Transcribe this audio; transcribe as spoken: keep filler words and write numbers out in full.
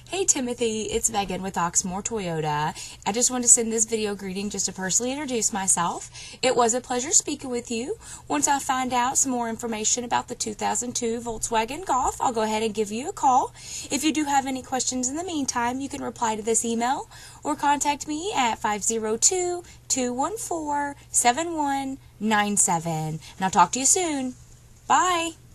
Hey Timothy, it's Megan with Oxmoor Toyota. I just wanted to send this video greeting just to personally introduce myself. It was a pleasure speaking with you. Once I find out some more information about the two thousand two Volkswagen Golf, I'll go ahead and give you a call. If you do have any questions in the meantime, you can reply to this email or contact me at five zero two, two one four, seven one nine seven. And I'll talk to you soon. Bye!